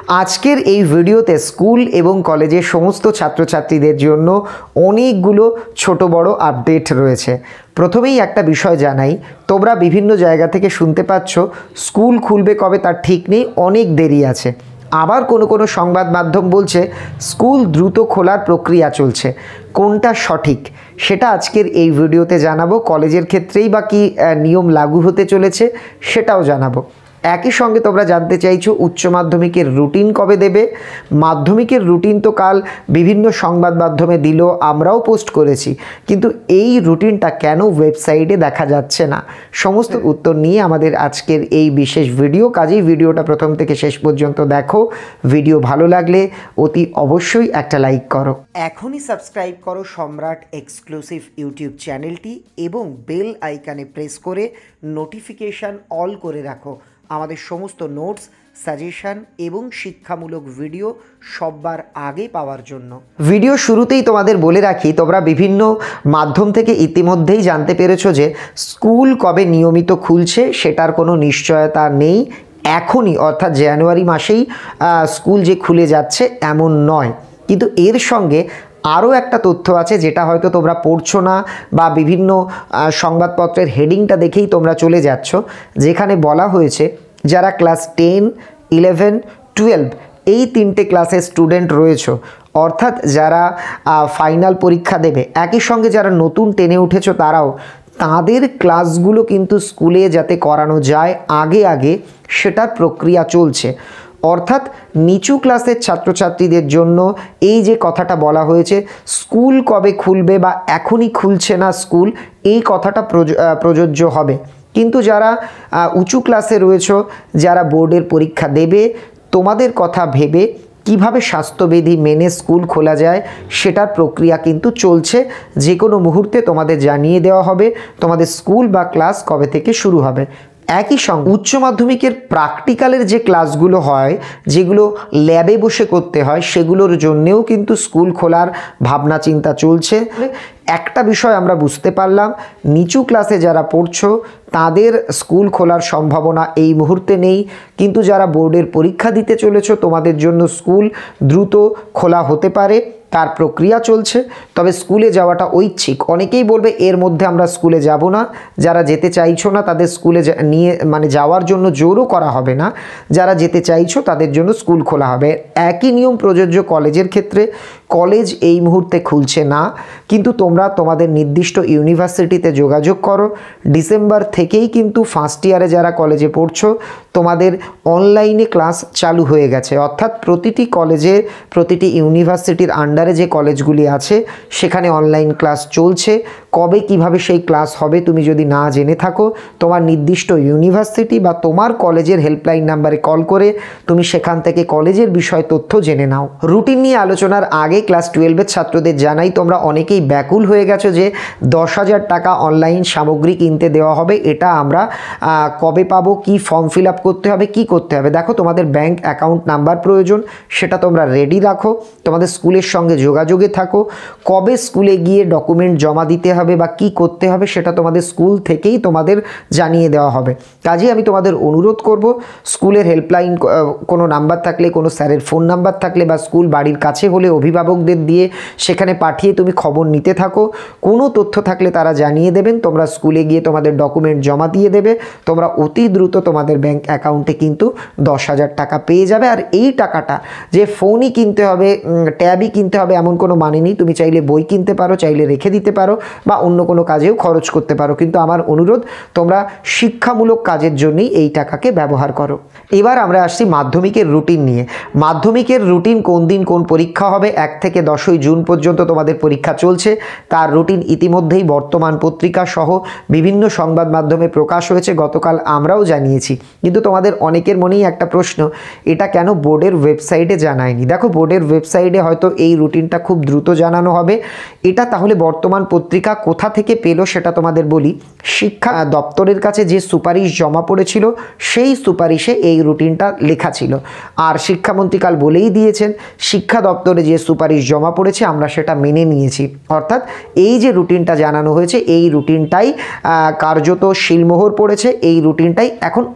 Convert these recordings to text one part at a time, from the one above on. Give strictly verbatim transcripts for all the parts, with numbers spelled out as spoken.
আজকের এই ভিডিওতে স্কুল এবং কলেজের সমস্ত ছাত্রছাত্রীদের জন্য অনেকগুলো ছোট বড় আপডেট রয়েছে। প্রথমেই একটা বিষয় জানাই, তোমরা বিভিন্ন জায়গা থেকে শুনতে পাচ্ছ স্কুল খুলবে কবে তার ঠিক নেই, অনেক দেরি আছে। আবার কোনো কোনো সংবাদ মাধ্যম বলছে স্কুল দ্রুত খোলার প্রক্রিয়া চলছে। কোনটা সঠিক সেটা আজকের এই ভিডিওতে জানাবো। কলেজের ক্ষেত্রেই বা কী নিয়ম লাগু হতে চলেছে সেটাও জানাবো। একই সঙ্গে তোমরা জানতে চাইছো উচ্চ মাধ্যমিকের রুটিন কবে দেবে। মাধ্যমিকের রুটিন তো কাল বিভিন্ন সংবাদ মাধ্যমে দিল, আমরাও পোস্ট করেছি, কিন্তু এই রুটিনটা কেন ওয়েবসাইটে দেখা যাচ্ছে না, সমস্ত উত্তর নিয়ে আমাদের আজকের এই বিশেষ ভিডিও। কাজেই ভিডিওটা প্রথম থেকে শেষ পর্যন্ত দেখো। ভিডিও ভালো লাগলে অতি অবশ্যই একটা লাইক করো। এখনই সাবস্ক্রাইব করো সম্রাট এক্সক্লুসিভ ইউটিউব চ্যানেলটি এবং বেল আইকনে প্রেস করে নোটিফিকেশান অল করে রাখো আমাদের সমস্ত নোটস, সাজেশন এবং শিক্ষামূলক ভিডিও সবার আগে পাওয়ার জন্য। ভিডিও শুরুতেই তোমাদের বলে রাখি, তোমরা বিভিন্ন মাধ্যম থেকে ইতিমধ্যেই জানতে পেরেছো যে স্কুল কবে নিয়মিত খুলছে সেটার কোনো নিশ্চয়তা নেই। এখনই অর্থাৎ জানুয়ারি মাসেই স্কুল যে খুলে যাচ্ছে এমন নয়, কিন্তু এর সঙ্গে আরও একটা তথ্য আছে যেটা হয়তো তোমরা পড়ছো না বা বিভিন্ন সংবাদপত্রের হেডিংটা দেখেই তোমরা চলে যাচ্ছ, যেখানে বলা হয়েছে যারা ক্লাস টেন, ইলেভেন, টুয়েলভ এই তিনটে ক্লাসের স্টুডেন্ট রয়েছে, অর্থাৎ যারা ফাইনাল পরীক্ষা দেবে, একই সঙ্গে যারা নতুন টেনে উঠেছো তারাও, তাদের ক্লাসগুলো কিন্তু স্কুলে যাতে করানো যায় আগে আগে সেটার প্রক্রিয়া চলছে। অর্থাৎ নিচু ক্লাসের ছাত্রছাত্রীদের জন্য এই যে কথাটা বলা হয়েছে স্কুল কবে খুলবে বা এখনই খুলছে না স্কুল, এই কথাটা প্রযোজ্য হবে। কিন্তু যারা উঁচু ক্লাসে রয়েছে, যারা বোর্ডের পরীক্ষা দেবে, তোমাদের কথা ভেবে কিভাবে স্বাস্থ্যবিধি মেনে স্কুল খোলা যায় সেটার প্রক্রিয়া কিন্তু চলছে। যে কোনো মুহূর্তে তোমাদের জানিয়ে দেওয়া হবে তোমাদের স্কুল বা ক্লাস কবে থেকে শুরু হবে। একই সঙ্গে উচ্চ মাধ্যমিকের প্র্যাকটিক্যালের যে ক্লাসগুলো হয়, যেগুলো ল্যাবে বসে করতে হয়, সেগুলোর জন্যেও কিন্তু স্কুল খোলার ভাবনা চিন্তা চলছে। একটা বিষয় আমরা বুঝতে পারলাম, নিচু ক্লাসে যারা পড়ছো তাদের স্কুল খোলার সম্ভাবনা এই মুহূর্তে নেই, কিন্তু যারা বোর্ডের পরীক্ষা দিতে চলেছো তোমাদের জন্য স্কুল দ্রুত খোলা হতে পারে, তার প্রক্রিয়া চলছে। তবে স্কুলে যাওয়াটা ঐচ্ছিক। অনেকেই বলবে এর মধ্যে আমরা স্কুলে যাব না, যারা যেতে চাইছো না তাদের স্কুলে নিয়ে মানে যাওয়ার জন্য জোরও করা হবে না, যারা যেতে চাইছো তাদের জন্য স্কুল খোলা হবে। একই নিয়ম প্রযোজ্য কলেজের ক্ষেত্রে। কলেজ এই মুহূর্তে খুলছে না, কিন্তু তোমরা তোমাদের নির্দিষ্ট ইউনিভার্সিটিতে যোগাযোগ করো। ডিসেম্বর থেকেই কিন্তু ফার্স্ট ইয়ারে যারা কলেজে পড়ছো তোমাদের অনলাইনে ক্লাস চালু হয়ে গেছে, অর্থাৎ প্রতিটি কলেজে প্রতিটি ইউনিভার্সিটির আন্ডারে যে কলেজগুলি আছে সেখানে অনলাইন ক্লাস চলছে। কবে কিভাবে সেই ক্লাস হবে তুমি যদি না জেনে থাকো, তোমার নির্দিষ্ট ইউনিভার্সিটি বা তোমার কলেজের হেল্পলাইন নাম্বারে কল করে তুমি সেখান থেকে কলেজের বিষয় তথ্য জেনে নাও। রুটিন নিয়ে আলোচনার আগে ক্লাস টুয়েলভের ছাত্রদের জানাই, তোমরা অনেকেই ব্যাকুল হয়ে গেছো যে দশ হাজার টাকা অনলাইন সামগ্রী কিনতে দেওয়া হবে, এটা আমরা কবে পাবো, কি ফর্ম ফিল আপ করতে হবে, কি করতে হবে। দেখো, তোমাদের ব্যাংক অ্যাকাউন্ট নাম্বার প্রয়োজন, সেটা তোমরা রেডি রাখো, তোমাদের স্কুলের সঙ্গে যোগাযোগে থাকো। কবে স্কুলে গিয়ে ডকুমেন্ট জমা দিতে হবে বা কি করতে হবে সেটা তোমাদের স্কুল থেকেই তোমাদের জানিয়ে দেওয়া হবে। কাজেই আমি তোমাদের অনুরোধ করব, স্কুলের হেল্পলাইন কোনো নাম্বার থাকলে, কোনো স্যারের ফোন নাম্বার থাকলে বা স্কুল বাড়ির কাছে হলে অভিভাবকদের দিয়ে সেখানে পাঠিয়ে তুমি খবর নিতে থাকো। কোনো তথ্য থাকলে তারা জানিয়ে দেবেন, তোমরা স্কুলে গিয়ে তোমাদের ডকুমেন্ট জমা দিয়ে দেবে, তোমরা অতি দ্রুত তোমাদের ব্যাংক অ্যাকাউন্টে কিন্তু দশ হাজার টাকা পেয়ে যাবে। আর এই টাকাটা যে ফোনই কিনতে হবে, ট্যাবই কিনতে হবে এমন কোনো মানে নেই। তুমি চাইলে বই কিনতে পারো, চাইলে রেখে দিতে পারো বা অন্য কোনো কাজেও খরচ করতে পারো, কিন্তু আমার অনুরোধ তোমরা শিক্ষামূলক কাজের জন্যই এই টাকাকে ব্যবহার করো। এবার আমরা আসছি মাধ্যমিকের রুটিন নিয়ে। মাধ্যমিকের রুটিন কোন দিন কোন পরীক্ষা হবে, এক থেকে দশই জুন পর্যন্ত তোমাদের পরীক্ষা চলছে, তার রুটিন ইতিমধ্যেই বর্তমান পত্রিকা সহ বিভিন্ন সংবাদ মাধ্যমে প্রকাশ হয়েছে, গতকাল আমরাও জানিয়েছি। কিন্তু তোমাদের অনেকের মনেই একটা প্রশ্ন, এটা কেন বোর্ডের ওয়েবসাইটে জানায়নি। দেখো, বোর্ডের ওয়েবসাইটে হয়তো এই রুটিনটা খুব দ্রুত জানানো হবে। এটা তাহলে বর্তমান পত্রিকা কোথা থেকে পেলো সেটা তোমাদের বলি। শিক্ষা দপ্তরের কাছে যে সুপারিশ জমা পড়েছিল সেই সুপারিশে এই রুটিনটা লেখা ছিল। আর শিক্ষামন্ত্রী কাল বলেই দিয়েছেন, শিক্ষা দপ্তরে যে সুপারিশ জমা পড়েছে আমরা সেটা মেনে নিয়েছি। অর্থাৎ এই যে রুটিনটা জানানো হয়েছে এই রুটিনটাই কার্যত শিলমোহর পড়েছে, এই রুটিনটাই এখন অফিসিয়াল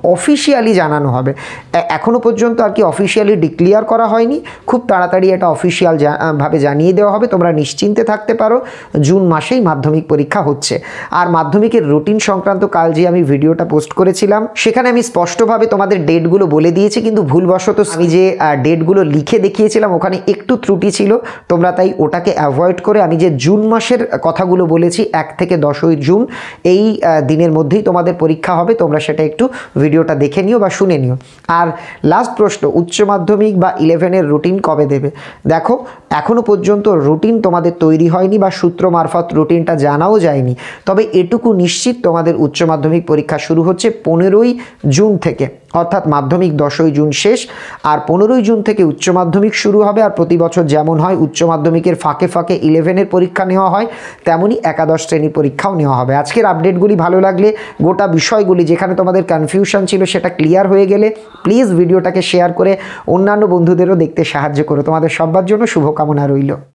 অফিসিয়ালি জানানো হবে। এখনও পর্যন্ত আর কি অফিসিয়ালি ডিক্লেয়ার করা হয়নি, খুব তাড়াতাড়ি এটা অফিসিয়াল ভাবে জানিয়ে দেওয়া হবে। তোমরা নিশ্চিন্তে থাকতে পারো, জুন মাসেই মাধ্যমিক পরীক্ষা হচ্ছে। আর মাধ্যমিকের রুটিন সংক্রান্ত কাল যে আমি ভিডিওটা পোস্ট করেছিলাম সেখানে আমি স্পষ্টভাবে তোমাদের ডেটগুলো বলে দিয়েছি, কিন্তু ভুলবশত আমি যে ডেটগুলো লিখে দেখিয়েছিলাম ওখানে একটু ত্রুটি ছিল, তোমরা তাই ওটাকে অ্যাভয়েড করে আমি যে জুন মাসের কথাগুলো বলেছি এক থেকে দশই জুন এই দিনের মধ্যেই তোমাদের পরীক্ষা হবে, তোমরা সেটা একটু ভিডিওটা দেখে নিও বা শুনে নিও। আর লাস্ট প্রশ্ন, উচ্চ মাধ্যমিক বা ইলেভেনের রুটিন কবে দেবে? দেখো এখনও পর্যন্ত রুটিন তোমাদের তৈরি হয়নি বা সূত্র মারফত রুটিনটা জানাও যায়নি, তবে এটুকু নিশ্চিত তোমাদের উচ্চ মাধ্যমিক পরীক্ষা শুরু হচ্ছে পনেরোই জুন থেকে, অর্থাৎ মাধ্যমিক দশই জুন শেষ আর পনেরোই জুন থেকে উচ্চ মাধ্যমিক শুরু হবে। আর প্রতি বছর যেমন হয় উচ্চ মাধ্যমিকের ফাঁকে ফাঁকে ইলেভেনের পরীক্ষা নেওয়া হয়, তেমনই একাদশ শ্রেণীর পরীক্ষাও নেওয়া হবে। আজকের আপডেটগুলি ভালো লাগলে, গোটা বিষয়গুলি যেখানে তোমাদের কনফিউশন ছিল সেটা ক্লিয়ার হয়ে গেলে প্লিজ ভিডিওটাকে শেয়ার করে অন্যান্য বন্ধুদেরও দেখতে সাহায্য করো। তোমাদের সবার জন্য শুভকামনা রইল।